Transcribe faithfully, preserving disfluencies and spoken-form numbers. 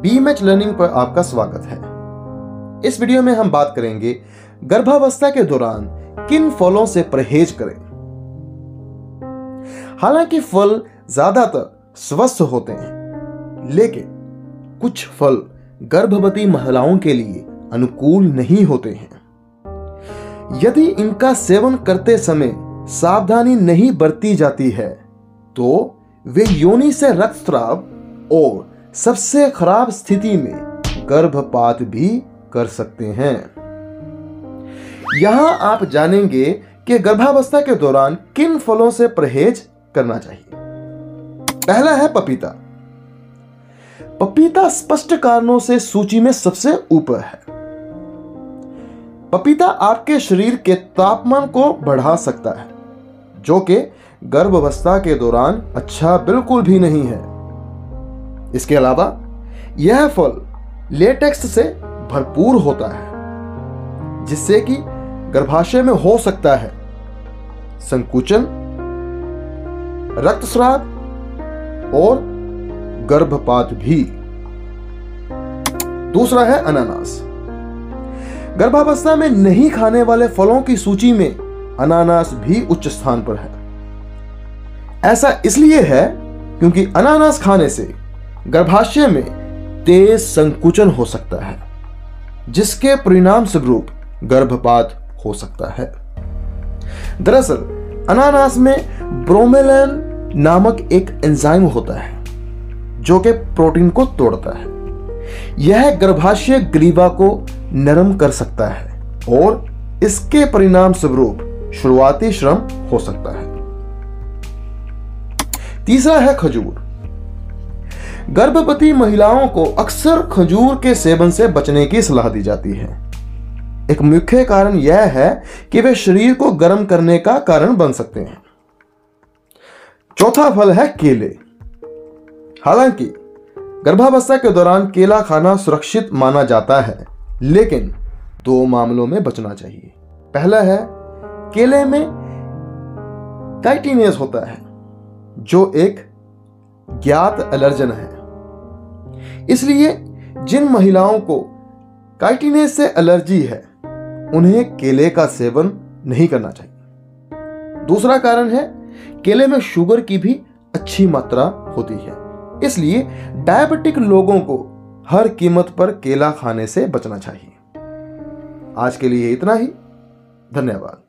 बीएमएच learning पर आपका स्वागत है। इस वीडियो में हम बात करेंगे गर्भावस्था के दौरान किन फलों से परहेज करें। हालांकि फल ज्यादातर स्वस्थ होते हैं, लेकिन कुछ फल गर्भवती महिलाओं के लिए अनुकूल नहीं होते हैं। यदि इनका सेवन करते समय सावधानी नहीं बरती जाती है तो वे योनि से रक्तस्राव और सबसे खराब स्थिति में गर्भपात भी कर सकते हैं। यहां आप जानेंगे कि गर्भावस्था के दौरान किन फलों से परहेज करना चाहिए। पहला है पपीता। पपीता स्पष्ट कारणों से सूची में सबसे ऊपर है। पपीता आपके शरीर के तापमान को बढ़ा सकता है, जो कि गर्भावस्था के दौरान अच्छा बिल्कुल भी नहीं है। इसके अलावा यह फल लेटेक्स से भरपूर होता है, जिससे कि गर्भाशय में हो सकता है संकुचन, रक्तस्राव और गर्भपात भी। दूसरा है अनानास। गर्भावस्था में नहीं खाने वाले फलों की सूची में अनानास भी उच्च स्थान पर है। ऐसा इसलिए है क्योंकि अनानास खाने से गर्भाशय में तेज संकुचन हो सकता है, जिसके परिणाम स्वरूप गर्भपात हो सकता है। दरअसल अनानास में ब्रोमेलैन नामक एक एंजाइम होता है, जो कि प्रोटीन को तोड़ता है। यह गर्भाशय ग्रीवा को नरम कर सकता है और इसके परिणाम स्वरूप शुरुआती श्रम हो सकता है। तीसरा है खजूर। गर्भवती महिलाओं को अक्सर खजूर के सेवन से बचने की सलाह दी जाती है। एक मुख्य कारण यह है कि वे शरीर को गर्म करने का कारण बन सकते हैं। चौथा फल है केले। हालांकि गर्भावस्था के दौरान केला खाना सुरक्षित माना जाता है, लेकिन दो मामलों में बचना चाहिए। पहला है, केले में काइटिनेज होता है, जो एक ज्ञात एलर्जन है। इसलिए जिन महिलाओं को काइटिनेज से एलर्जी है, उन्हें केले का सेवन नहीं करना चाहिए। दूसरा कारण है, केले में शुगर की भी अच्छी मात्रा होती है। इसलिए डायबिटिक लोगों को हर कीमत पर केला खाने से बचना चाहिए। आज के लिए इतना ही। धन्यवाद।